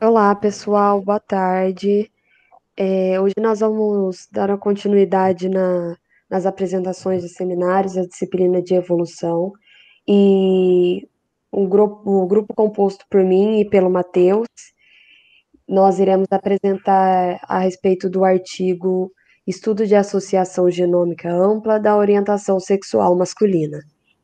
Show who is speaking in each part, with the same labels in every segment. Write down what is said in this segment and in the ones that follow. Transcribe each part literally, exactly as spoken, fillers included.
Speaker 1: Olá, pessoal, boa tarde. É, hoje nós vamos dar uma continuidade na- nas apresentações de seminários, a disciplina de evolução, e o grupo, o grupo composto por mim e pelo Matheus, nós iremos apresentar a respeito do artigo Estudo de Associação Genômica Ampla da Orientação Sexual Masculina.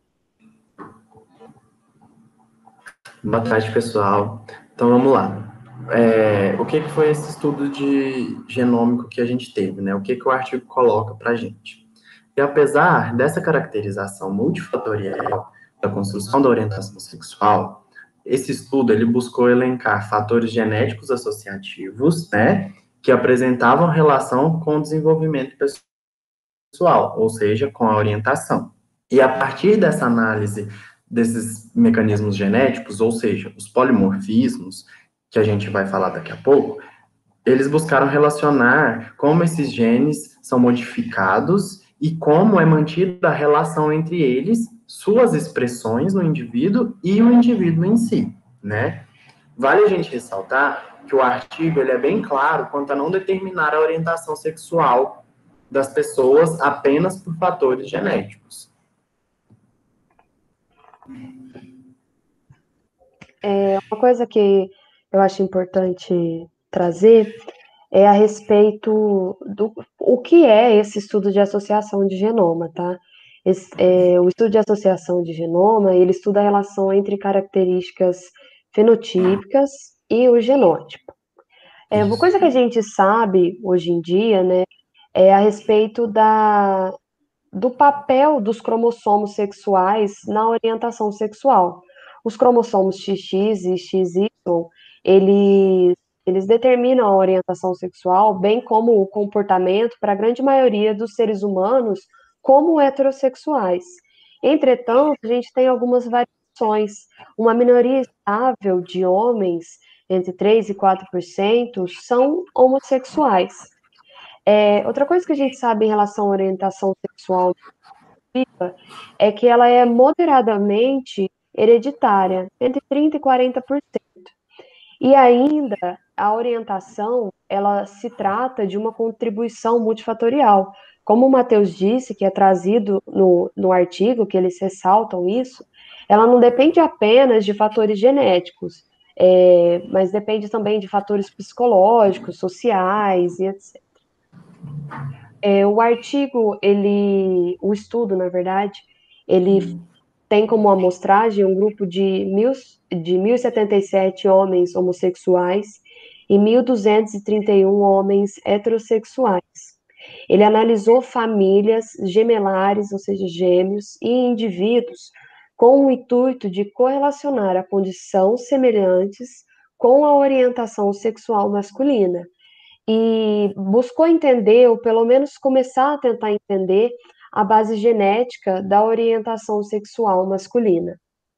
Speaker 2: Boa tarde, pessoal. Então, vamos lá. É, o que, que foi esse estudo de genômico que a gente teve, né? O que, que o artigo coloca para a gente? E apesar dessa caracterização multifatorial da construção da orientação sexual, esse estudo ele buscou elencar fatores genéticos associativos, né, que apresentavam relação com o desenvolvimento pessoal, ou seja, com a orientação. E a partir dessa análise desses mecanismos genéticos, ou seja, os polimorfismos, que a gente vai falar daqui a pouco, eles buscaram relacionar como esses genes são modificados e como é mantida a relação entre eles, suas expressões no indivíduo e o indivíduo em si, né? Vale a gente ressaltar que o artigo ele é bem claro quanto a não determinar a orientação sexual das pessoas apenas por fatores genéticos.
Speaker 1: É, uma coisa que eu acho importante trazer é a respeito do o que é esse estudo de associação de genoma, tá? Esse, é, o estudo de associação de genoma, ele estuda a relação entre características fenotípicas e o genótipo. É, uma
Speaker 2: Isso.
Speaker 1: coisa que a gente sabe hoje em dia, né, é a respeito da, do papel dos cromossomos sexuais na orientação sexual. Os cromossomos X X e X Y, eles, eles determinam a orientação sexual, bem como o comportamento para a grande maioria dos seres humanos como heterossexuais. Entretanto, a gente tem algumas variações. Uma minoria estável de homens, entre três e quatro por cento, são homossexuais. É, outra coisa que a gente sabe em relação à orientação sexual é que ela é moderadamente hereditária, entre trinta e quarenta por cento. E ainda a orientação, ela se trata de uma contribuição multifatorial. Como o Matheus disse, que é trazido no, no artigo, que eles ressaltam isso, ela não depende apenas de fatores genéticos, é, mas depende também de fatores psicológicos, sociais e etcétera. É, o artigo, ele, o estudo, na verdade, ele tem como amostragem um grupo de, mil, de mil e setenta e sete homens homossexuais e mil duzentos e trinta e um homens heterossexuais. Ele analisou famílias gemelares, ou seja, gêmeos, e indivíduos com o intuito de correlacionar a condição semelhantes com a orientação sexual masculina e buscou entender, ou pelo menos começar a tentar entender, a base genética da orientação sexual masculina.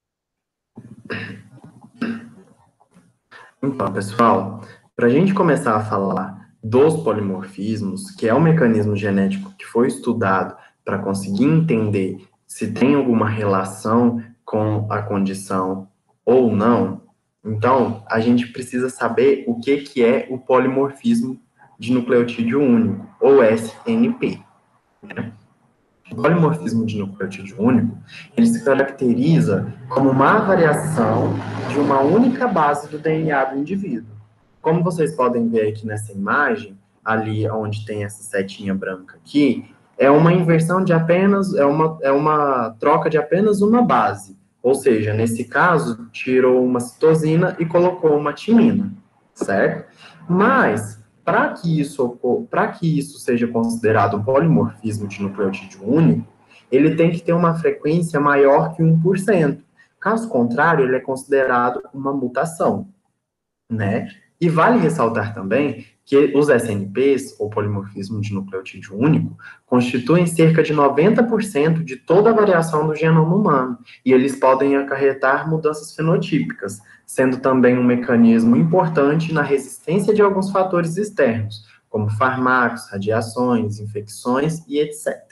Speaker 2: Então, pessoal, para a gente começar a falar dos polimorfismos, que é um mecanismo genético que foi estudado para conseguir entender se tem alguma relação com a condição ou não, então a gente precisa saber o que, que é o polimorfismo de nucleotídeo único, ou S N P. O polimorfismo de nucleotídeo único, ele se caracteriza como uma variação de uma única base do D N A do indivíduo. Como vocês podem ver aqui nessa imagem, ali onde tem essa setinha branca aqui, é uma inversão de apenas, é uma, é uma troca de apenas uma base. Ou seja, nesse caso, tirou uma citosina e colocou uma timina, certo? Mas, para que isso para que isso seja considerado um polimorfismo de nucleotídeo único, ele tem que ter uma frequência maior que um por cento. Caso contrário, ele é considerado uma mutação, né? E vale ressaltar também que os S N Ps, ou polimorfismo de nucleotídeo único, constituem cerca de noventa por cento de toda a variação do genoma humano, e eles podem acarretar mudanças fenotípicas, sendo também um mecanismo importante na resistência de alguns fatores externos, como fármacos, radiações, infecções e etcétera.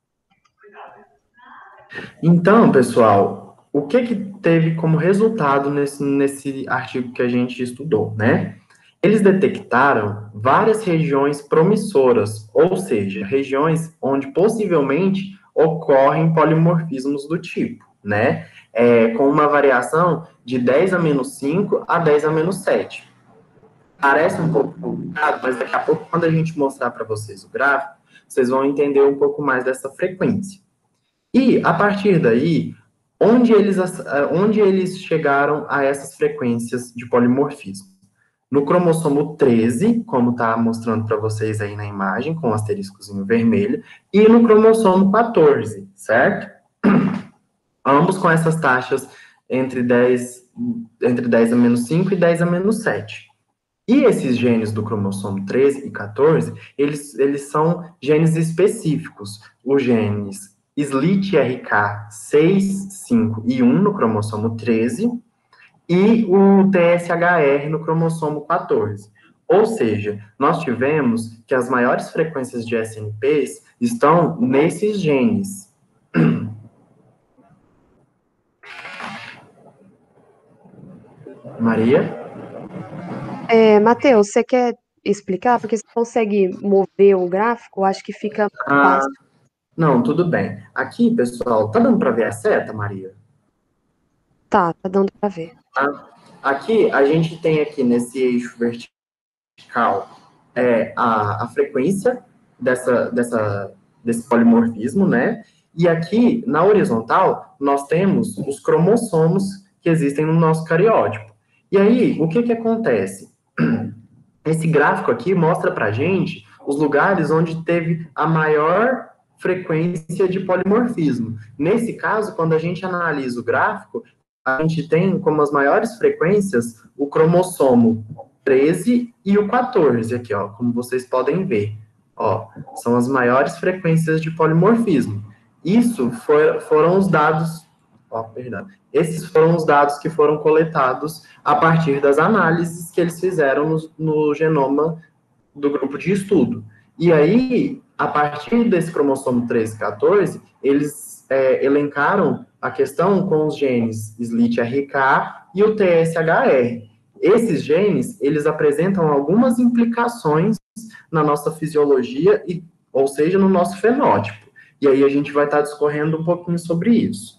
Speaker 2: Então, pessoal, o que que teve como resultado nesse, nesse artigo que a gente estudou, né? eles detectaram várias regiões promissoras, ou seja, regiões onde possivelmente ocorrem polimorfismos do tipo, né? É, com uma variação de dez a menos cinco a dez a menos sete. Parece um pouco complicado, mas daqui a pouco, quando a gente mostrar para vocês o gráfico, vocês vão entender um pouco mais dessa frequência. E, a partir daí, onde eles, onde eles chegaram a essas frequências de polimorfismo? No cromossomo treze, como está mostrando para vocês aí na imagem, com o asteriscozinho vermelho, e no cromossomo quatorze, certo? Ambos com essas taxas entre dez, entre dez a menos cinco e dez a menos sete. E esses genes do cromossomo treze e quatorze, eles, eles são genes específicos. Os genes S L I T R K seis, cinco e um no cromossomo treze e o T S H R no cromossomo quatorze. Ou seja, nós tivemos que as maiores frequências de S N Ps estão nesses genes. Maria?
Speaker 1: É, Matheus, você quer explicar? Porque você consegue mover o gráfico, eu acho que fica
Speaker 2: Ah,
Speaker 1: fácil.
Speaker 2: não, tudo bem. Aqui, pessoal, tá dando para ver a seta, Maria?
Speaker 1: Tá, tá dando para ver.
Speaker 2: Tá? Aqui, a gente tem aqui nesse eixo vertical é, a, a frequência dessa, dessa, desse polimorfismo, né? E aqui, na horizontal, nós temos os cromossomos que existem no nosso cariótipo. E aí, o que que acontece? Esse gráfico aqui mostra pra gente os lugares onde teve a maior frequência de polimorfismo. Nesse caso, quando a gente analisa o gráfico, a gente tem como as maiores frequências o cromossomo treze e o quatorze, aqui, ó, como vocês podem ver. Ó, são as maiores frequências de polimorfismo. Isso foi, foram os dados, ó, perdão, esses foram os dados que foram coletados a partir das análises que eles fizeram no, no genoma do grupo de estudo. E aí, a partir desse cromossomo treze e quatorze, eles é, elencaram a questão com os genes S L I T R K e o T S H R. Esses genes, eles apresentam algumas implicações na nossa fisiologia, e, ou seja, no nosso fenótipo. E aí a gente vai estar discorrendo um pouquinho sobre isso.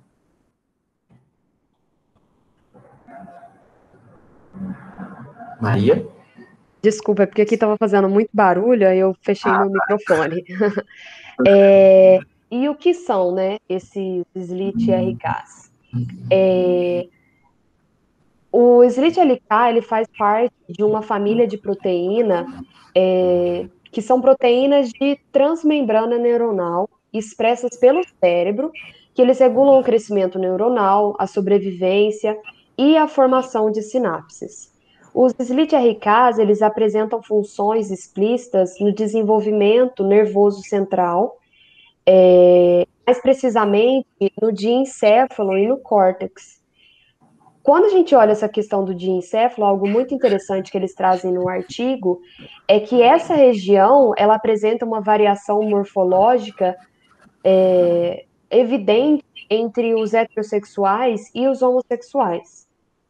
Speaker 2: Maria?
Speaker 1: Desculpa, é porque aqui estava fazendo muito barulho, aí eu fechei meu microfone. É, e o que são, né, esses S L I T R Ks? É, o S L I T R K, ele faz parte de uma família de proteína, é, que são proteínas de transmembrana neuronal, expressas pelo cérebro, que eles regulam o crescimento neuronal, a sobrevivência e a formação de sinapses. Os S L I T R Ks, eles apresentam funções explícitas no desenvolvimento nervoso central, é, mais precisamente no diencéfalo e no córtex. Quando a gente olha essa questão do diencéfalo, algo muito interessante que eles trazem no artigo é que essa região ela apresenta uma variação morfológica é, evidente entre os heterossexuais e os homossexuais.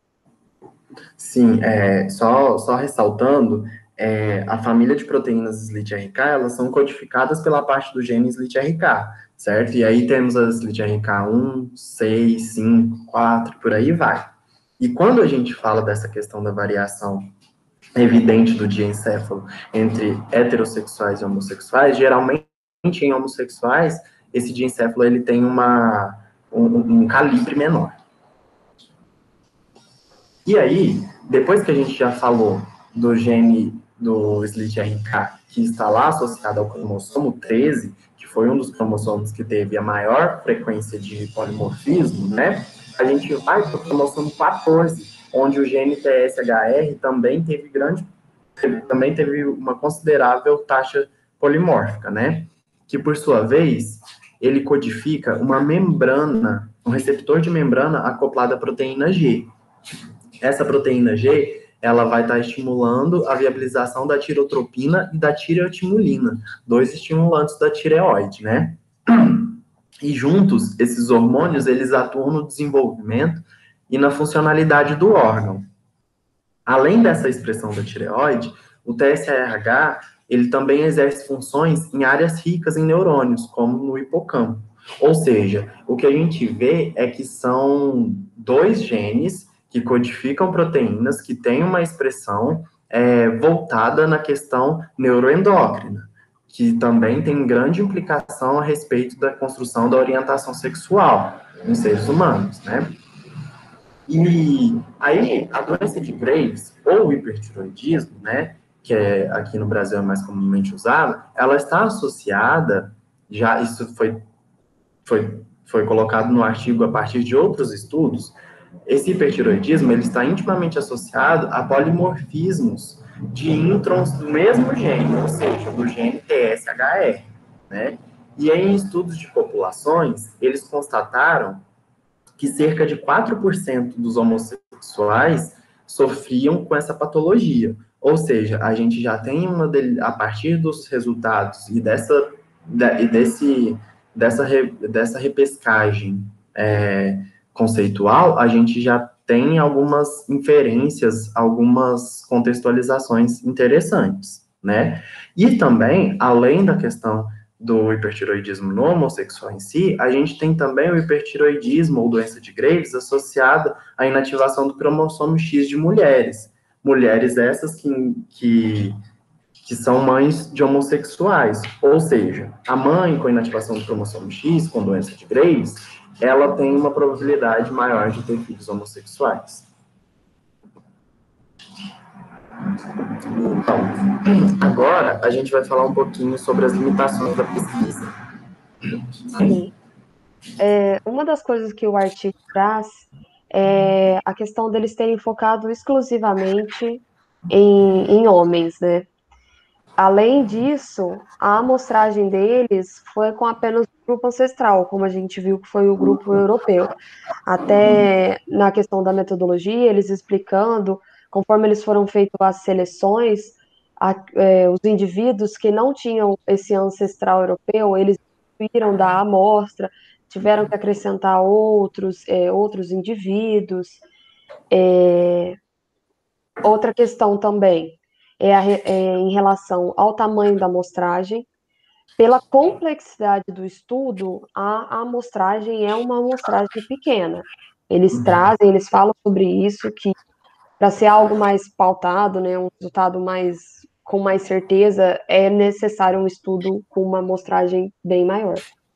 Speaker 2: Sim, é, só, só ressaltando, é, a família de proteínas S L I T R K, elas são codificadas pela parte do gene S L I T R K, certo? E aí temos as S L I T R K um, seis, cinco, quatro, por aí vai. E quando a gente fala dessa questão da variação evidente do diencéfalo entre heterossexuais e homossexuais, geralmente em homossexuais, esse diencéfalo ele tem uma, um, um calibre menor. E aí, depois que a gente já falou do gene do S L I T R K, que está lá associado ao cromossomo treze, que foi um dos cromossomos que teve a maior frequência de polimorfismo, né? A gente vai para o cromossomo quatorze, onde o gene T S H R também teve grande, também teve uma considerável taxa polimórfica, né? Que, por sua vez, ele codifica uma membrana, um receptor de membrana acoplado à proteína G. Essa proteína G, ela vai estar estimulando a viabilização da tirotropina e da tireotimulina, dois estimulantes da tireoide, né? E juntos, esses hormônios, eles atuam no desenvolvimento e na funcionalidade do órgão. Além dessa expressão da tireoide, o T S A H, ele também exerce funções em áreas ricas em neurônios, como no hipocampo. Ou seja, o que a gente vê é que são dois genes que codificam proteínas que têm uma expressão é, voltada na questão neuroendócrina, que também tem grande implicação a respeito da construção da orientação sexual em seres humanos, né? E aí, a doença de Graves, ou o hipertiroidismo, né, que é, aqui no Brasil é mais comumente usado, ela está associada, já isso foi, foi, foi colocado no artigo a partir de outros estudos, esse hipertiroidismo ele está intimamente associado a polimorfismos de introns do mesmo gene, ou seja, do gene T S H R, né? E aí, em estudos de populações, eles constataram que cerca de quatro por cento dos homossexuais sofriam com essa patologia. Ou seja, a gente já tem uma, a partir dos resultados e dessa, e desse, dessa, dessa repescagem é, conceitual, a gente já tem algumas inferências, algumas contextualizações interessantes, né? E também, além da questão do hipertiroidismo no homossexual em si, a gente tem também o hipertiroidismo ou doença de Graves associada à inativação do cromossomo X de mulheres. Mulheres essas que, que, que são mães de homossexuais. Ou seja, a mãe com inativação do cromossomo X, com doença de Graves, ela tem uma probabilidade maior de ter filhos homossexuais. Então, agora a gente vai falar um pouquinho sobre as limitações da pesquisa.
Speaker 1: Sim. É, uma das coisas que o artigo traz é a questão deles terem focado exclusivamente em, em homens, né? Além disso, a amostragem deles foi com apenas o grupo ancestral, como a gente viu que foi o grupo europeu. Até na questão da metodologia, eles explicando, conforme eles foram feitas as seleções, a, é, os indivíduos que não tinham esse ancestral europeu, eles viram da amostra, tiveram que acrescentar outros, é, outros indivíduos. É, outra questão também é, a, é em relação ao tamanho da amostragem. Pela complexidade do estudo, a, a amostragem é uma amostragem pequena. Eles trazem, eles falam sobre isso, que para ser algo mais pautado, né, um resultado mais com mais certeza, é necessário um estudo com uma amostragem bem maior.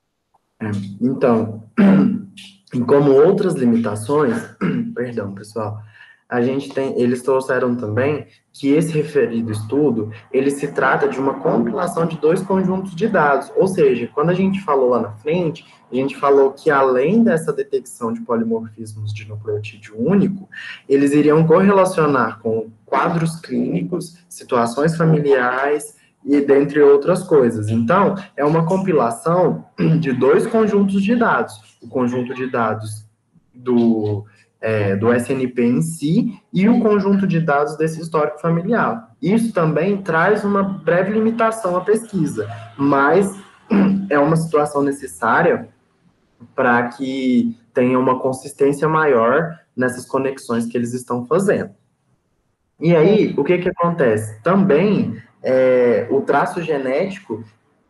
Speaker 2: Então, como outras limitações, perdão, pessoal, a gente tem, eles trouxeram também que esse referido estudo, ele se trata de uma compilação de dois conjuntos de dados, ou seja, quando a gente falou lá na frente, a gente falou que além dessa detecção de polimorfismos de nucleotídeo único, eles iriam correlacionar com quadros clínicos, situações familiares, e dentre outras coisas. Então, é uma compilação de dois conjuntos de dados. O conjunto de dados do, é, do S N P em si e o conjunto de dados desse histórico familiar. Isso também traz uma breve limitação à pesquisa, mas é uma situação necessária para que tenha uma consistência maior nessas conexões que eles estão fazendo. E aí, o que que acontece? Também é, o traço genético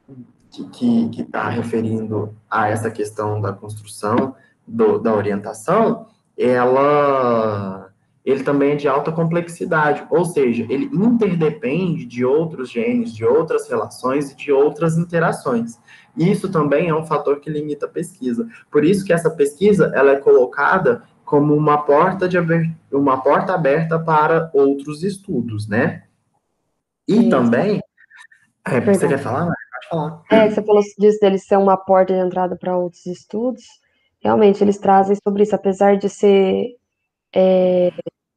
Speaker 2: que está referindo a essa questão da construção do, da orientação, ela, ele também é de alta complexidade, ou seja, ele interdepende de outros genes, de outras relações e de outras interações. Isso também é um fator que limita a pesquisa. Por isso que essa pesquisa ela é colocada como uma porta, de uma porta aberta para outros estudos, né? E Isso. também... É, você quer falar? Pode falar.
Speaker 1: É, você falou disso deles ser uma porta de entrada para outros estudos. Realmente, eles trazem sobre isso, apesar de ser... É,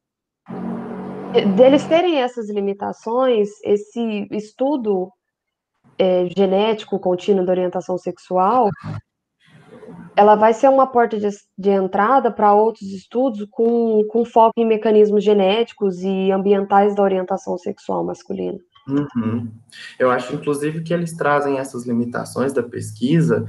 Speaker 1: deles terem essas limitações, esse estudo é, genético contínuo da orientação sexual, ela vai ser uma porta de, de entrada para outros estudos com, com foco em mecanismos genéticos e ambientais da orientação sexual masculina.
Speaker 2: Uhum. Eu acho, inclusive, que eles trazem essas limitações da pesquisa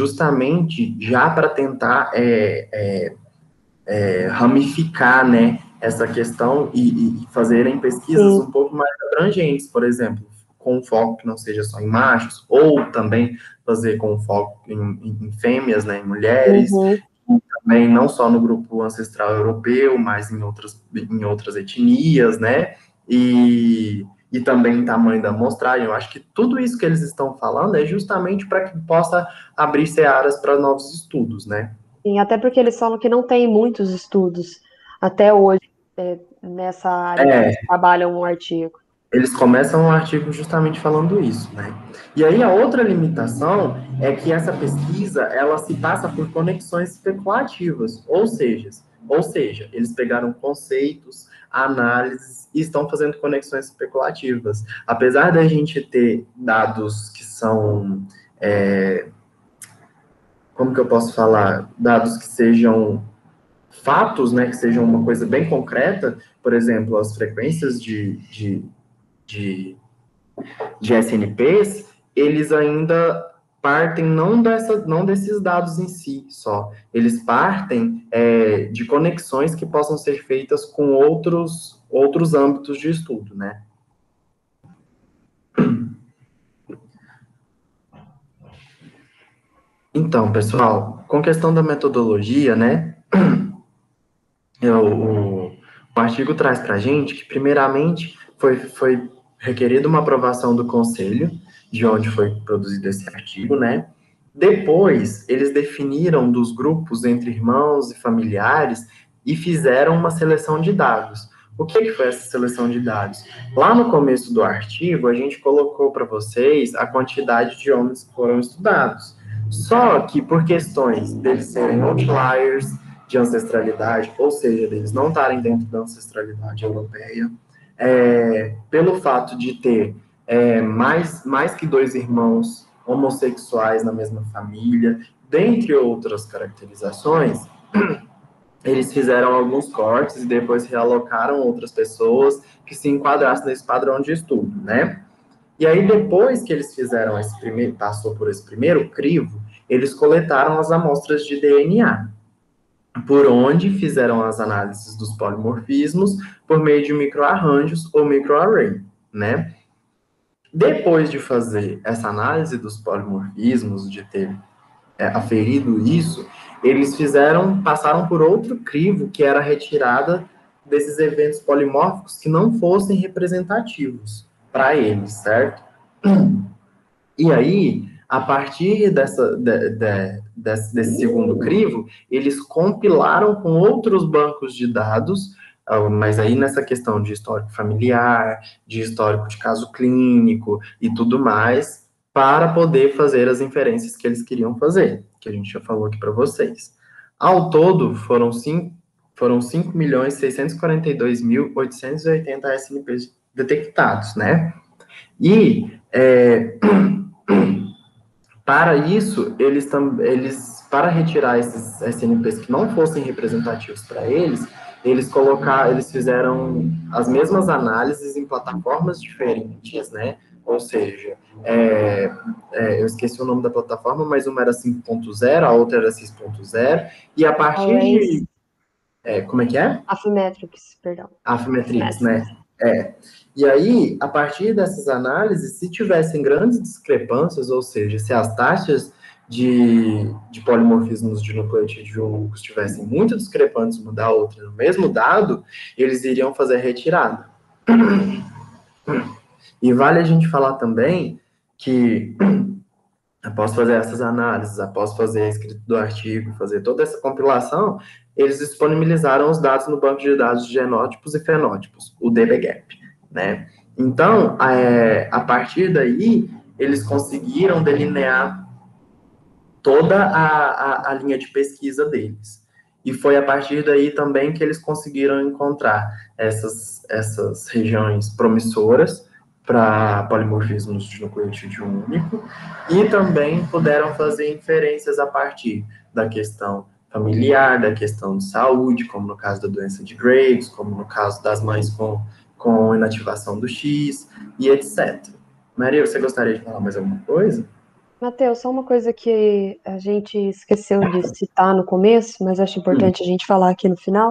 Speaker 2: justamente já para tentar é, é, é, ramificar, né, essa questão e, e fazerem pesquisas
Speaker 1: sim.
Speaker 2: um pouco mais abrangentes, por exemplo, com um foco que não seja só em machos, ou também fazer com foco em, em fêmeas, né, em mulheres,
Speaker 1: Uhum.
Speaker 2: também não só no grupo ancestral europeu, mas em outras, em outras etnias, né, e, e também tamanho da amostragem. Eu acho que tudo isso que eles estão falando é justamente para que possa abrir searas para novos estudos, né.
Speaker 1: Sim, até porque eles falam que não tem muitos estudos até hoje, é, nessa área que eles
Speaker 2: É,
Speaker 1: trabalham um artigo.
Speaker 2: eles começam o artigo justamente falando isso, né? E aí a outra limitação é que essa pesquisa, ela se passa por conexões especulativas, ou seja, ou seja, eles pegaram conceitos, análises e estão fazendo conexões especulativas. Apesar da gente ter dados que são, é, como que eu posso falar, dados que sejam fatos, né, que sejam uma coisa bem concreta, por exemplo, as frequências de, de, de de S N Ps, eles ainda partem não, dessa, não desses dados em si só, eles partem é, de conexões que possam ser feitas com outros, outros âmbitos de estudo, né? Então, pessoal, com questão da metodologia, né, eu, o, o artigo traz para a gente que, primeiramente, foi, foi requerida uma aprovação do conselho, de onde foi produzido esse artigo, né? Depois, eles definiram dos grupos entre irmãos e familiares e fizeram uma seleção de dados. O que, que foi essa seleção de dados? Lá no começo do artigo, a gente colocou para vocês a quantidade de homens que foram estudados. Só que por questões deles serem outliers, de ancestralidade, ou seja, deles não estarem dentro da ancestralidade europeia, é, pelo fato de ter é, mais, mais que dois irmãos homossexuais na mesma família, dentre outras caracterizações, eles fizeram alguns cortes e depois realocaram outras pessoas que se enquadrassem nesse padrão de estudo, né? E aí, depois que eles fizeram esse primeiro, passou por esse primeiro crivo, eles coletaram as amostras de D N A, por onde fizeram as análises dos polimorfismos por meio de microarranjos ou microarray, né? Depois de fazer essa análise dos polimorfismos, de ter é, aferido isso, eles fizeram, passaram por outro crivo, que era a retirada desses eventos polimórficos que não fossem representativos para eles, certo? E aí, a partir dessa, de, de, desse, desse segundo crivo, eles compilaram com outros bancos de dados, mas aí nessa questão de histórico familiar, de histórico de caso clínico e tudo mais, para poder fazer as inferências que eles queriam fazer, que a gente já falou aqui para vocês. Ao todo, foram cinco, foram cinco milhões seiscentos e quarenta e dois mil oitocentos e oitenta S N Ps detectados, né? E é, para isso, eles, eles para retirar esses S N Ps que não fossem representativos para eles, eles colocar, eles fizeram as mesmas análises em plataformas diferentes, né? Ou seja, é, é, eu esqueci o nome da plataforma, mas uma era cinco ponto zero, a outra era seis ponto zero, e a partir
Speaker 1: Arrays,
Speaker 2: de... É, como é que é?
Speaker 1: Affymetrix, perdão.
Speaker 2: Affymetrix,
Speaker 1: Affymetrix.
Speaker 2: né? É. E aí, a partir dessas análises, se tivessem grandes discrepâncias, ou seja, se as taxas de, de polimorfismos de nucleotídeo único estivessem muito discrepantes uma da outra no mesmo dado, eles iriam fazer retirada. E vale a gente falar também que, após fazer essas análises, após fazer a escrita do artigo, fazer toda essa compilação, eles disponibilizaram os dados no banco de dados de genótipos e fenótipos, o D B GAP, né? Então, é, a partir daí, eles conseguiram delinear toda a, a, a linha de pesquisa deles. E foi a partir daí também que eles conseguiram encontrar essas, essas regiões promissoras para polimorfismos de nucleotídeo único, e também puderam fazer inferências a partir da questão familiar, da questão de saúde, como no caso da doença de Graves, como no caso das mães com, com inativação do X, e etcétera. Maria, você gostaria de falar mais alguma coisa?
Speaker 1: Matheus, só uma coisa que a gente esqueceu de citar no começo, mas acho importante a gente falar aqui no final,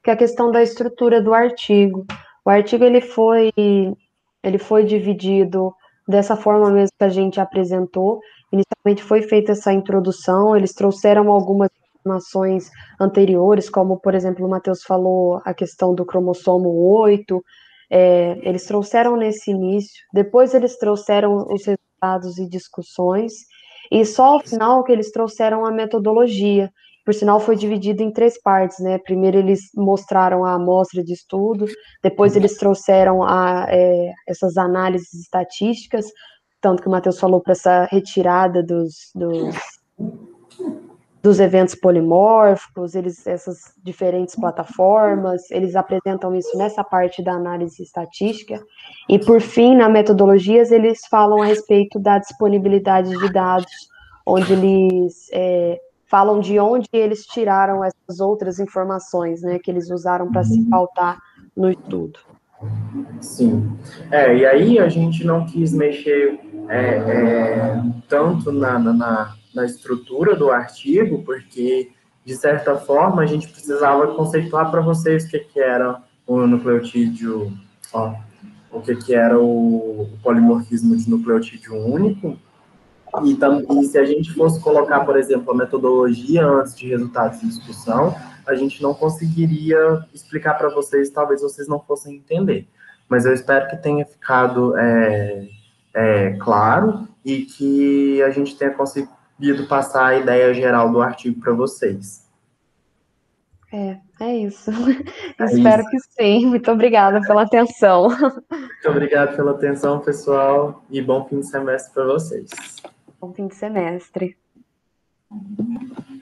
Speaker 1: que é a questão da estrutura do artigo. O artigo ele foi, ele foi dividido dessa forma mesmo que a gente apresentou. Inicialmente foi feita essa introdução, eles trouxeram algumas informações anteriores, como, por exemplo, o Matheus falou a questão do cromossomo oito, é, eles trouxeram nesse início, depois eles trouxeram os resultados e discussões, e só ao final que eles trouxeram a metodologia. Por sinal, foi dividido em três partes, né? Primeiro eles mostraram a amostra de estudo, depois eles trouxeram a, é, essas análises estatísticas, tanto que o Matheus falou para essa retirada dos, dos, dos eventos polimórficos, eles, essas diferentes plataformas, eles apresentam isso nessa parte da análise estatística, e por fim, na metodologias, eles falam a respeito da disponibilidade de dados, onde eles é, falam de onde eles tiraram essas outras informações, né, que eles usaram para se pautar no estudo.
Speaker 2: Sim. É, e aí a gente não quis mexer é, é, tanto na, na, na estrutura do artigo, porque, de certa forma, a gente precisava conceituar para vocês o que, que era o nucleotídeo, ó, o que, que era o, o polimorfismo de nucleotídeo único. E, e se a gente fosse colocar, por exemplo, a metodologia antes de resultados de discussão, a gente não conseguiria explicar para vocês, talvez vocês não fossem entender. Mas eu espero que tenha ficado é, é, claro e que a gente tenha conseguido passar a ideia geral do artigo para vocês.
Speaker 1: É, é isso.
Speaker 2: É
Speaker 1: Espero
Speaker 2: isso.
Speaker 1: que sim. Muito obrigada pela atenção.
Speaker 2: Muito obrigado pela atenção, pessoal, e bom fim de semestre para vocês.
Speaker 1: Bom fim de semestre.